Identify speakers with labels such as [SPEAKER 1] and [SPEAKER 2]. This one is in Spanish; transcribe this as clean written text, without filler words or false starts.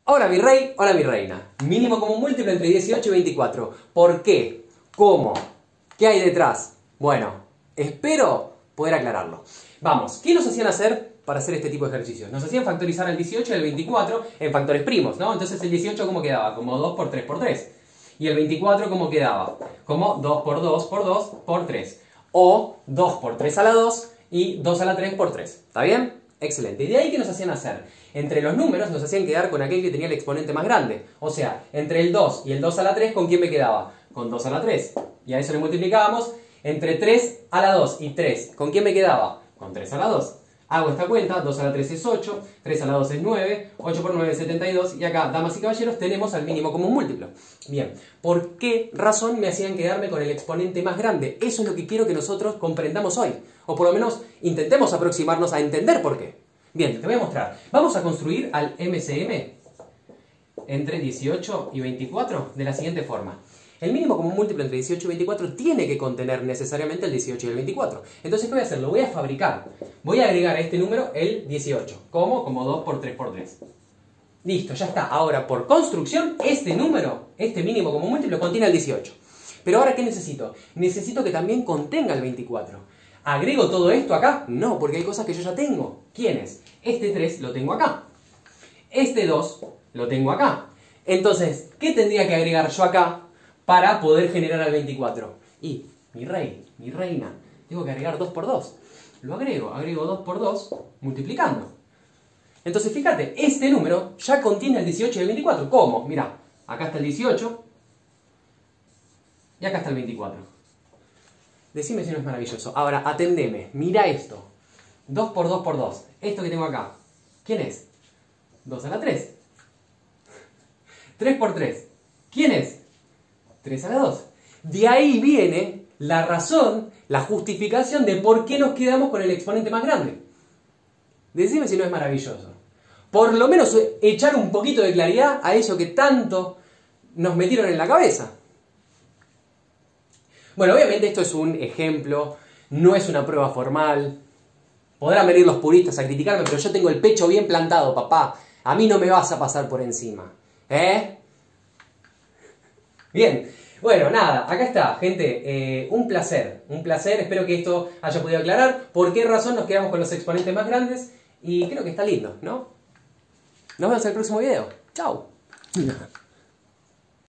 [SPEAKER 1] Hola mi rey, hola mi reina. Mínimo común múltiplo entre 18 y 24. ¿Por qué? ¿Cómo? ¿Qué hay detrás? Bueno, espero poder aclararlo. Vamos, ¿qué nos hacían hacer para hacer este tipo de ejercicios? Nos hacían factorizar el 18 y el 24 en factores primos, ¿no? Entonces el 18 ¿cómo quedaba? Como 2 por 3 por 3. Y el 24 ¿cómo quedaba? Como 2 por 2 por 2 por 3. O 2 por 3 a la 2 y 2 a la 3 por 3. ¿Está bien? Excelente. ¿Y de ahí qué nos hacían hacer? Entre los números nos hacían quedar con aquel que tenía el exponente más grande. O sea, entre el 2 y el 2 a la 3, ¿con quién me quedaba? Con 2 a la 3. Y a eso le multiplicábamos. Entre 3 a la 2 y 3, ¿con quién me quedaba? Con 3 a la 2. Hago esta cuenta, 2 a la 3 es 8, 3 a la 2 es 9, 8 por 9 es 72, y acá, damas y caballeros, tenemos al mínimo común múltiplo. Bien, ¿por qué razón me hacían quedarme con el exponente más grande? Eso es lo que quiero que nosotros comprendamos hoy, o por lo menos intentemos aproximarnos a entender por qué. Bien, te voy a mostrar. Vamos a construir al MCM entre 18 y 24 de la siguiente forma. El mínimo común múltiplo entre 18 y 24 tiene que contener necesariamente el 18 y el 24. Entonces, ¿qué voy a hacer? Lo voy a fabricar. Voy a agregar a este número el 18. ¿Cómo? Como 2 por 3 por 3. Listo, ya está. Ahora, por construcción, este número, este mínimo común múltiplo, contiene el 18. Pero ahora, ¿qué necesito? Necesito que también contenga el 24. ¿Agrego todo esto acá? No, porque hay cosas que yo ya tengo. ¿Quiénes? Este 3 lo tengo acá. Este 2 lo tengo acá. Entonces, ¿qué tendría que agregar yo acá para poder generar al 24? Y, mi rey, mi reina, tengo que agregar 2 por 2. Lo agrego 2 por 2 multiplicando. Entonces, fíjate, este número ya contiene el 18 y el 24. ¿Cómo? Mirá, acá está el 18 y acá está el 24. Decime si no es maravilloso. Ahora, atendeme, mira esto. 2 por 2 por 2. Esto que tengo acá, ¿quién es? 2 a la 3. 3 por 3. ¿Quién es? 3 a la 2. De ahí viene la razón, la justificación de por qué nos quedamos con el exponente más grande. Decime si no es maravilloso. Por lo menos echar un poquito de claridad a eso que tanto nos metieron en la cabeza. Bueno, obviamente esto es un ejemplo, no es una prueba formal. Podrán venir los puristas a criticarme, pero yo tengo el pecho bien plantado, papá. A mí no me vas a pasar por encima. ¿Eh? Bien. Bueno, nada, acá está, gente. Un placer, espero que esto haya podido aclarar por qué razón nos quedamos con los exponentes más grandes. Y creo que está lindo, ¿no? Nos vemos en el próximo video. ¡Chao!